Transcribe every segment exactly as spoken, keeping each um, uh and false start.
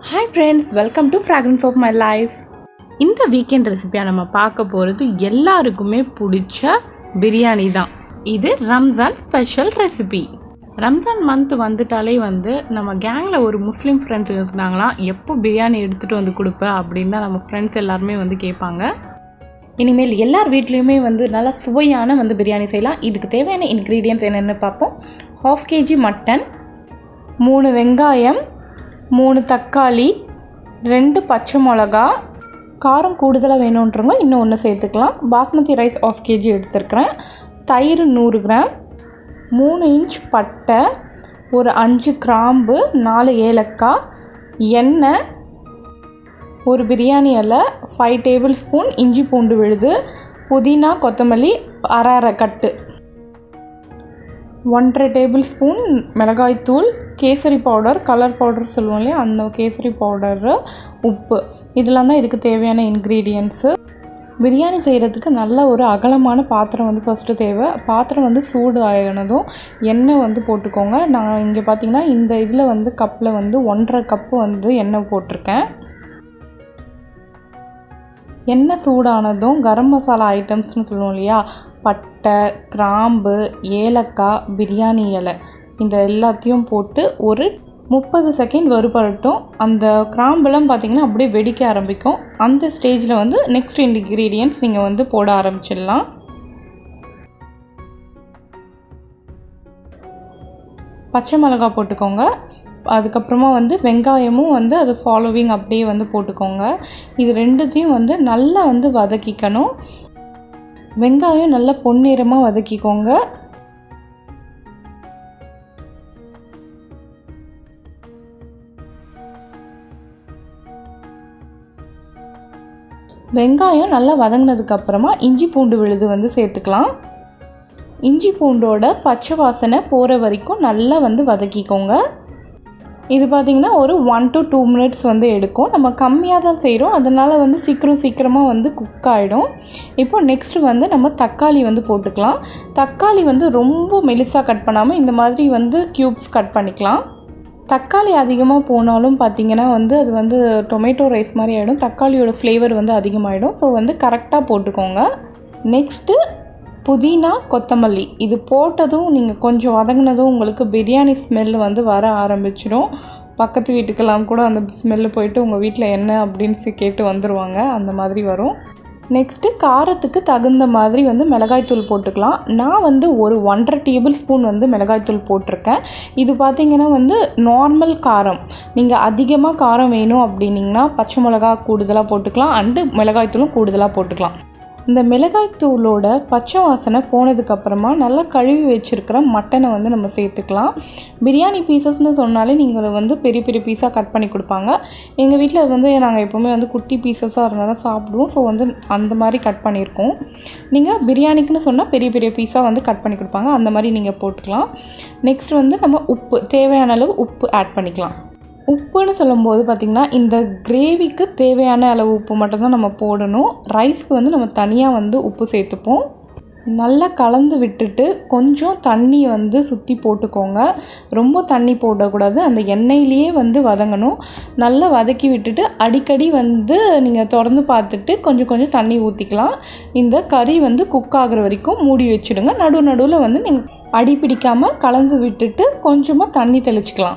Hi friends, welcome to Fragrance of My Life. இந்த weekend ரெசிபியாக நம்ம பார்க்க போகிறது எல்லாருக்குமே பிடிச்ச பிரியாணி தான். இது Ramzan special recipe. Ramzan month வந்துட்டாலே வந்து நம்ம கேங்கில் ஒரு முஸ்லீம் ஃப்ரெண்ட் இருந்தாங்களாம், எப்போ பிரியாணி எடுத்துகிட்டு வந்து கொடுப்பேன் அப்படின்னு தான் நம்ம ஃப்ரெண்ட்ஸ் எல்லாருமே வந்து கேட்பாங்க. இனிமேல் எல்லார் வீட்லேயுமே வந்து நல்லா சுவையான வந்து பிரியாணி செய்யலாம். இதுக்கு தேவையான இன்க்ரீடியன்ட்ஸ் என்னென்னு பார்ப்போம். ஹாஃப் கேஜி மட்டன், மூணு வெங்காயம், மூணு தக்காளி, ரெண்டு பச்சை மிளகா, காரம் கூடுதலாக வேணுன்றவங்க இன்னும் ஒன்று சேர்த்துக்கலாம். பாஸ்மதி ரைஸ் ஆஃப் கேஜி எடுத்துருக்கிறேன். தயிர் நூறு கிராம், மூணு இன்ச் பட்டை, ஒரு அஞ்சு கிராம்பு, நாலு ஏலக்காய், எண்ணெய், ஒரு பிரியாணி இலை, ஃபைவ் டேபிள் ஸ்பூன் இஞ்சி பூண்டு விழுது, புதினா கொத்தமல்லி அரை அரை கட்டு, ஒன்றரை டேபிள் ஸ்பூன் மிளகாய்த்தூள், கேசரி பவுடர், கலர் பவுடர் சொல்லுவோம் இல்லையா, அந்த கேசரி பவுடரு, உப்பு. இதெல்லாம் தான் இதுக்கு தேவையான இன்க்ரீடியன்ட்ஸு. பிரியாணி செய்கிறதுக்கு நல்ல ஒரு அகலமான பாத்திரம் வந்து ஃபஸ்ட்டு தேவை. பாத்திரம் வந்து சூடு ஆகினதும் எண்ணெய் வந்து போட்டுக்கோங்க. நான் இங்கே பார்த்தீங்கன்னா இந்த இதில் வந்து கப்பில் வந்து ஒன்றரை கப்பு வந்து எண்ணெய் போட்டிருக்கேன். எண்ணெய் சூடானதும் கரம் மசாலா ஐட்டம்ஸ்னு சொல்லுவோம் இல்லையா, பட்டை, கிராம்பு, ஏலக்காய், பிரியாணி இலை, இந்த எல்லாத்தையும் போட்டு ஒரு முப்பது செகண்ட் வறுபடட்டும். அந்த கிராம்பெல்லாம் பார்த்திங்கன்னா அப்படியே வெடிக்க ஆரம்பிக்கும். அந்த ஸ்டேஜில் வந்து நெக்ஸ்ட் இன்க்ரீடியன்ட்ஸ் நீங்கள் வந்து போட ஆரம்பிச்சிடலாம். பச்சை மிளகாய் போட்டுக்கோங்க. அதுக்கப்புறமா வந்து வெங்காயமும் வந்து அது ஃபாலோவிங் அப்படியே வந்து போட்டுக்கோங்க. இது ரெண்டுத்தையும் வந்து நல்லா வந்து வதக்கிக்கணும். வெங்காயம் நல்லா பொன்னிறமாக வதக்கிக்கோங்க. வெங்காயம் நல்லா வதங்கினதுக்கப்புறமா இஞ்சி பூண்டு விழுது வந்து சேர்த்துக்கலாம். இஞ்சி பூண்டோட பச்சை வாசனை போகிற வரைக்கும் நல்லா வந்து வதக்கிக்கோங்க. இது பார்த்திங்கன்னா ஒரு ஒன் டு டூ மினிட்ஸ் வந்து எடுக்கும். நம்ம கம்மியாக தான் செய்கிறோம், அதனால் வந்து சீக்கிரம் சீக்கிரமாக வந்து குக் ஆகிடும். இப்போ நெக்ஸ்ட்டு வந்து நம்ம தக்காளி வந்து போட்டுக்கலாம். தக்காளி வந்து ரொம்ப மெலிசாக கட் பண்ணாமல் இந்த மாதிரி வந்து க்யூப்ஸ் கட் பண்ணிக்கலாம். தக்காளி அதிகமாக போனாலும் பார்த்திங்கன்னா வந்து அது வந்து டொமேட்டோ ரைஸ் மாதிரி ஆகிடும். தக்காளியோட ஃப்ளேவர் வந்து அதிகமாகிடும். ஸோ வந்து கரெக்டாக போட்டுக்கோங்க. நெக்ஸ்ட்டு புதினா கொத்தமல்லி இது போட்டதும் நீங்கள் கொஞ்சம் வதங்கினதும் உங்களுக்கு பிரியாணி ஸ்மெல் வந்து வர ஆரம்பிச்சிடும். பக்கத்து வீட்டுக்கெல்லாம் கூட அந்த ஸ்மெல்லு போயிட்டு உங்கள் வீட்டில் என்ன அப்படின்னு கேட்டு வந்துடுவாங்க, அந்த மாதிரி வரும். நெக்ஸ்ட்டு காரத்துக்கு தகுந்த மாதிரி வந்து மிளகாய்த்தூள் போட்டுக்கலாம். நான் வந்து ஒரு ஒன்றரை டேபிள் ஸ்பூன் வந்து மிளகாய்த்தூள் போட்டிருக்கேன். இது பார்த்திங்கன்னா வந்து நார்மல் காரம். நீங்கள் அதிகமாக காரம் வேணும் அப்படின்னிங்கன்னா பச்சை மிளகா கூடுதலாக போட்டுக்கலாம், அண்டு மிளகாய்த்தூளும் கூடுதலாக போட்டுக்கலாம். இந்த மிளகாய்த்தூளோட பச்சை வாசனை போனதுக்கப்புறமா நல்லா கழுவி வச்சுருக்கிற மட்டனை வந்து நம்ம சேர்த்துக்கலாம். பிரியாணி பீசஸ்ன்னு சொன்னாலே நீங்கள் வந்து பெரிய பெரிய பீஸாக கட் பண்ணி கொடுப்பாங்க. எங்கள் வீட்டில் வந்து நாங்கள் எப்போவுமே வந்து குட்டி பீசஸாக இருந்தால் தான் சாப்பிடுவோம். ஸோ வந்து அந்த மாதிரி கட் பண்ணியிருக்கோம். நீங்கள் பிரியாணிக்குன்னு சொன்னால் பெரிய பெரிய பீஸாக வந்து கட் பண்ணி கொடுப்பாங்க, அந்த மாதிரி நீங்கள் போட்டுக்கலாம். நெக்ஸ்ட் வந்து நம்ம உப்பு, தேவையான அளவு உப்பு ஆட் பண்ணிக்கலாம். உப்புன்னு சொல்லும்போது பார்த்திங்கன்னா இந்த கிரேவிக்கு தேவையான அளவு உப்பு மட்டும்தான் நம்ம போடணும். ரைஸ்க்கு வந்து நம்ம தனியாக வந்து உப்பு சேர்த்துப்போம். நல்லா கலந்து விட்டுட்டு கொஞ்சம் தண்ணி வந்து சுற்றி போட்டுக்கோங்க. ரொம்ப தண்ணி போடக்கூடாது, அந்த எண்ணெயிலேயே வந்து வதங்கணும். நல்லா வதக்கி விட்டுட்டு அடிக்கடி வந்து நீங்கள் திறந்து பார்த்துட்டு கொஞ்சம் கொஞ்சம் தண்ணி ஊற்றிக்கலாம். இந்த கறி வந்து குக் ஆகிற வரைக்கும் மூடி வச்சுடுங்க. நடு நடுவில் வந்து நீங்கள் அடி பிடிக்காமல் கலந்து விட்டுட்டு கொஞ்சமாக தண்ணி தெளிச்சிக்கலாம்.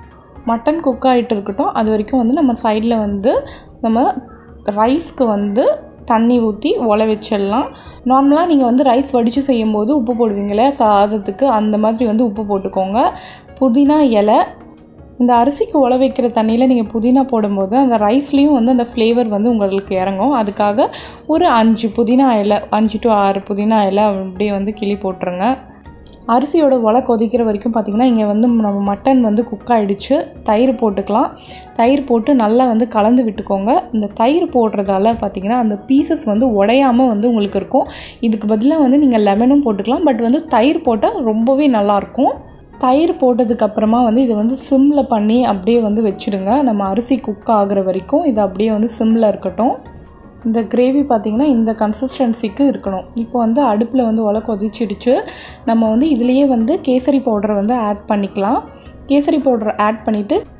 மட்டன் குக் ஆகிட்டு இருக்கட்டும், அது வரைக்கும் வந்து நம்ம சைடில் வந்து நம்ம ரைஸ்க்கு வந்து தண்ணி ஊற்றி உல வச்சிடலாம். நார்மலாக நீங்கள் வந்து ரைஸ் வடித்து செய்யும்போது உப்பு போடுவீங்களே சாதத்துக்கு, அந்த மாதிரி வந்து உப்பு போட்டுக்கோங்க. புதினா இலை, இந்த அரிசிக்கு உல வைக்கிற தண்ணியில் நீங்கள் புதினா போடும்போது அந்த ரைஸ்லேயும் வந்து அந்த ஃப்ளேவர் வந்து உங்களுக்கு இறங்கும். அதுக்காக ஒரு அஞ்சு புதினா இலை, அஞ்சு டு ஆறு புதினா இலை அப்படியே வந்து கிளி போட்டுருங்க. அரிசியோட உலை கொதிக்கிற வரைக்கும் பார்த்திங்கன்னா இங்கே வந்து நம்ம மட்டன் வந்து குக் ஆகிடுச்சு. தயிர் போட்டுக்கலாம். தயிர் போட்டு நல்லா வந்து கலந்து விட்டுக்கோங்க. இந்த தயிர் போடுறதால பார்த்திங்கன்னா அந்த பீசஸ் வந்து உடையாமல் வந்து உங்களுக்கு இருக்கும். இதுக்கு பதிலாக வந்து நீங்கள் லெமனும் போட்டுக்கலாம், பட் வந்து தயிர் போட்டால் ரொம்பவே நல்லாயிருக்கும். தயிர் போட்டதுக்கப்புறமா வந்து இதை வந்து சிம்மில் பண்ணி அப்படியே வந்து வச்சுடுங்க. நம்ம அரிசி குக் ஆகிற வரைக்கும் இது அப்படியே வந்து சிம்மில் இருக்கட்டும். இந்த கிரேவி பார்த்திங்கன்னா இந்த கன்சிஸ்டன்சிக்கு இருக்கணும். இப்போ வந்து அடுப்பில் வந்து உலை கொதிச்சிடுச்சு. நம்ம வந்து இதுலேயே வந்து கேசரி பவுடர் வந்து ஆட் பண்ணிக்கலாம். கேசரி பவுடர் ஆட் பண்ணிவிட்டு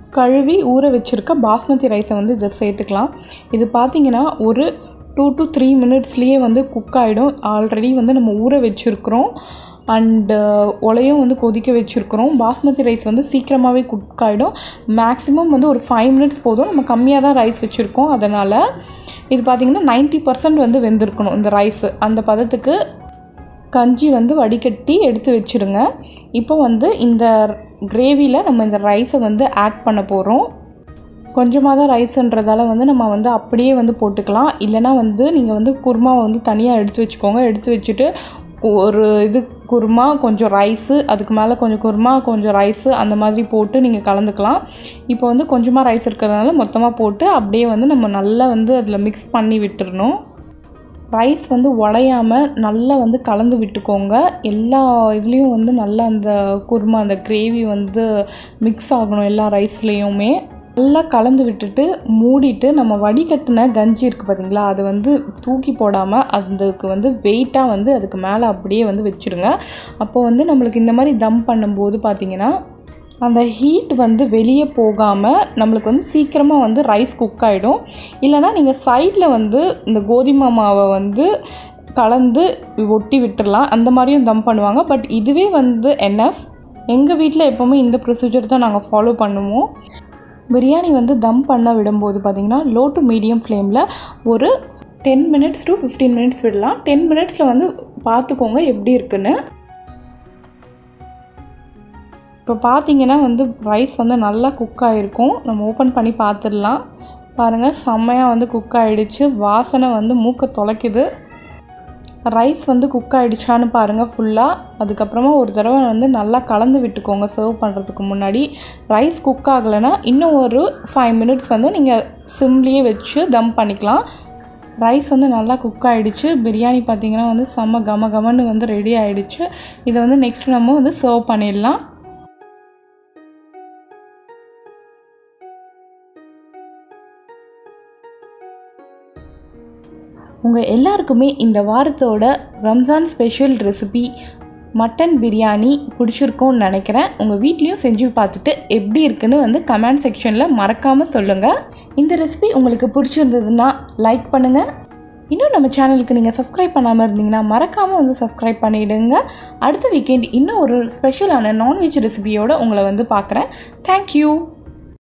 கழுவி ஊற வச்சுருக்க பாஸ்மதி ரைஸை வந்து இதை சேர்த்துக்கலாம். இது பார்த்திங்கன்னா ஒரு டூ டு த்ரீ மினிட்ஸ்லேயே வந்து குக் ஆகிடும். ஆல்ரெடி வந்து நம்ம ஊற வச்சுருக்குறோம் அண்டு உலையும் வந்து கொதிக்க வச்சுருக்குறோம். பாஸ்மதி ரைஸ் வந்து சீக்கிரமாகவே குக் ஆகிடும். மேக்ஸிமம் வந்து ஒரு ஃபைவ் மினிட்ஸ் போதும். நம்ம கம்மியாக தான் ரைஸ் வச்சுருக்கோம். அதனால் இது பார்த்திங்கன்னா நைன்ட்டி பர்சன்ட் வந்து வெந்திருக்கணும் இந்த ரைஸு. அந்த பதத்துக்கு கஞ்சி வந்து வடிகட்டி எடுத்து வச்சுருங்க. இப்போ வந்து இந்த கிரேவியில் நம்ம இந்த ரைஸை வந்து ஆட் பண்ண போகிறோம். கொஞ்சமாக தான் ரைஸுன்றதால வந்து நம்ம வந்து அப்படியே வந்து போட்டுக்கலாம். இல்லைனா வந்து நீங்கள் வந்து குருமாவை வந்து தனியாக எடுத்து வச்சுக்கோங்க. எடுத்து வச்சுட்டு ஒரு இது குருமா கொஞ்சம் ரைஸு, அதுக்கு மேலே கொஞ்சம் குருமா கொஞ்சம் ரைஸு அந்த மாதிரி போட்டு நீங்கள் கலந்துக்கலாம். இப்போ வந்து கொஞ்சமாக ரைஸ் இருக்கிறதுனால மொத்தமாக போட்டு அப்படியே வந்து நம்ம நல்லா வந்து அதில் மிக்ஸ் பண்ணி விட்டுறணும். ரைஸ் வந்து உடையாமல் நல்லா வந்து கலந்து விட்டுக்கோங்க. எல்லா இதுலேயும் வந்து நல்லா அந்த குருமா அந்த கிரேவி வந்து மிக்ஸ் ஆகணும் எல்லா ரைஸ்லேயுமே. நல்லா கலந்து விட்டுட்டு மூடிட்டு நம்ம வடிகட்டின கஞ்சி இருக்குது பார்த்திங்களா, அதை வந்து தூக்கி போடாமல் அதுக்கு வந்து வெயிட்டாக வந்து அதுக்கு மேலே அப்படியே வந்து வச்சுருங்க. அப்போ வந்து நம்மளுக்கு இந்த மாதிரி தம் பண்ணும்போது பார்த்திங்கன்னா அந்த ஹீட் வந்து வெளியே போகாமல் நம்மளுக்கு வந்து சீக்கிரமாக வந்து ரைஸ் குக் ஆகிடும். இல்லைனா நீங்கள் சைடில் வந்து இந்த கோதுமை மாவை வந்து கலந்து ஒட்டி விட்டுடலாம். அந்த மாதிரியும் தம் பண்ணுவாங்க. பட் இதுவே வந்து என்எஃப். எங்கள் வீட்டில் எப்போவுமே இந்த ப்ரொசீஜர் தான் நாங்கள் ஃபாலோ பண்ணுவோம். பிரியாணி வந்து தம் பண்ண விடும்போது பார்த்திங்கன்னா லோ டு மீடியம் ஃப்ளேமில் ஒரு ten minutes to fifteen minutes விடலாம். டென் மினிட்ஸில் வந்து பார்த்துக்கோங்க எப்படி இருக்குன்னு. இப்போ பார்த்திங்கன்னா வந்து ரைஸ் வந்து நல்லா குக் ஆகிருக்கும். நம்ம ஓப்பன் பண்ணி பார்த்துடலாம். பாருங்கள், செம்மையாக வந்து குக் ஆகிடுச்சு. வாசனை வந்து மூக்கை தொலைக்குது. ரைஸ் வந்து குக் ஆகிடுச்சான்னு பாருங்கள் ஃபுல்லாக. அதுக்கப்புறமா ஒரு தடவை வந்து நல்லா கலந்து விட்டுக்கோங்க சர்வ் பண்ணுறதுக்கு முன்னாடி. ரைஸ் குக் ஆகலைன்னா இன்னும் ஒரு ஃபைவ் மினிட்ஸ் வந்து நீங்கள் சிம்லேயே வச்சு தம் பண்ணிக்கலாம். ரைஸ் வந்து நல்லா குக் ஆகிடுச்சு. பிரியாணி பார்த்திங்கன்னா வந்து செம்ம கம கமன்னு வந்து ரெடி ஆகிடுச்சு. இதை வந்து நெக்ஸ்ட் நம்ம வந்து சர்வ் பண்ணிடலாம். உங்கள் எல்லாருக்குமே இந்த வாரத்தோட Ramzan special recipe mutton biryani பிடிச்சிருக்கோன்னு நினைக்கிறேன். உங்கள் வீட்லேயும் செஞ்சு பார்த்துட்டு எப்படி இருக்குன்னு வந்து கமெண்ட் செக்ஷனில் மறக்காமல் சொல்லுங்கள். இந்த ரெசிபி உங்களுக்கு பிடிச்சிருந்ததுன்னா லைக் பண்ணுங்கள். இன்னும் நம்ம சேனலுக்கு நீங்கள் சப்ஸ்கிரைப் பண்ணாமல் இருந்தீங்கன்னா மறக்காமல் வந்து சப்ஸ்கிரைப் பண்ணிவிடுங்க. அடுத்த வீக்கெண்ட் இன்னும் ஒரு ஸ்பெஷலான நான்வெஜ் ரெசிபியோடு உங்களை வந்து பார்க்குறேன். தேங்க்யூ.